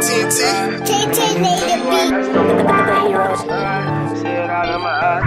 TNT. TNT made the beat. The heroes. See it out of my eyes.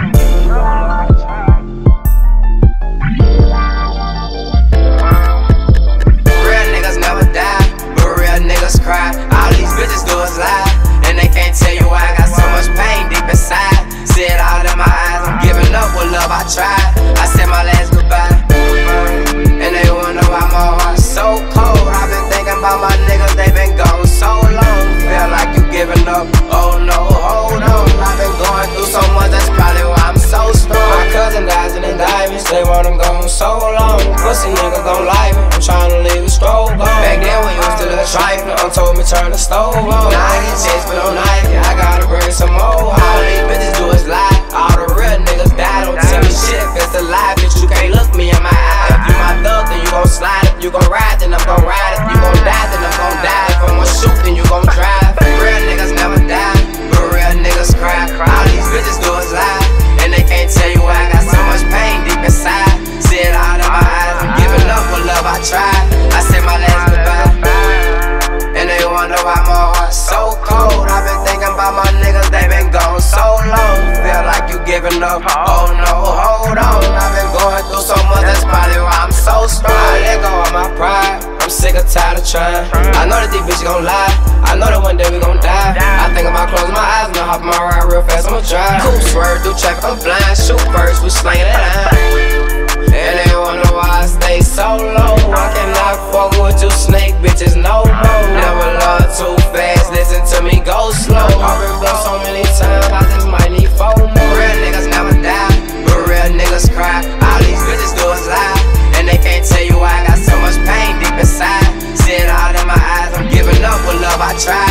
Real niggas never die, but real niggas cry. All these bitches do is lie, and they can't tell you why I got so much pain deep inside. See it all in my eyes, I'm giving up with love I tried. I said my last goodbye, and they wonder why my heart's so cold. I've been thinking about my niggas, they been gone so long. Feel like you giving up, oh no, hold on. I've been going through so much, that's probably why I'm so strong. My cousin dies in the diamonds, they want them gone so long. Pussy niggas don't like me, I'm trying to leave a stroke on. Back then we used to look trifling, told me turn the stove on. Now I get chased but don't like it, I gotta bring some more. All these bitches do is lie, all the real niggas die. Don't tell me shit if it's a lie, bitch, you can't look me in my eye. If you my thug, then you gon' slide. If you gon' ride, then I'm gon' ride. If you gon' die, then I'm gon' die. If I'm gon' shoot, then you gon' drive. Real niggas never die, but real niggas cry. All these bitches do is lie, and they can't tell you why I got so much pain deep inside. See it all in my eyes, I'm giving up with love I tried. I said my last goodbye, and they wonder why my heart's so cold. I've been thinking about my niggas, they been gone so long. Feel like you giving up, oh no, hold on. I've been going through so much, that's probably why I'm so strong. I let go of my pride, I'm sick or tired of trying. I know that these bitches gon' lie, I know that one day we gon' die. I think about closing my eyes and I hop my ride real fast, I'ma drive. Cool swerve through traffic, I'm blind, shoot first, we slangin' it out. And they wonder why I stay so low. I cannot fuck with you snake bitches no more. Never love too fast, listen to me go slow. I've been blown so many times, I just might need 4 more. Real niggas never die, but real niggas cry. All these bitches do is lie, and they can't tell you why I got so much pain deep inside. See it all in my eyes, I'm giving up with love I tried.